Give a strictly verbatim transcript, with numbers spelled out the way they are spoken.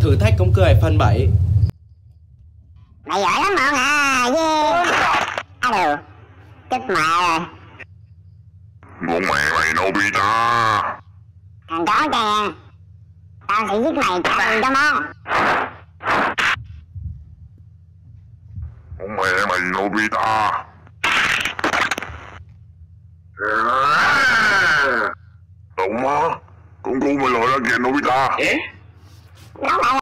thử thách công cười phần bảy. Mày giỏi lắm bọn à, yeah. À đồ, chết mẹ rồi. Con mẹ mày Nobita. Thằng chó kìa, tao sẽ giết mày trả cho má. Con mẹ mày Nobita. Đúng á, con cu mày lội ra kìa Nobita. Nó phải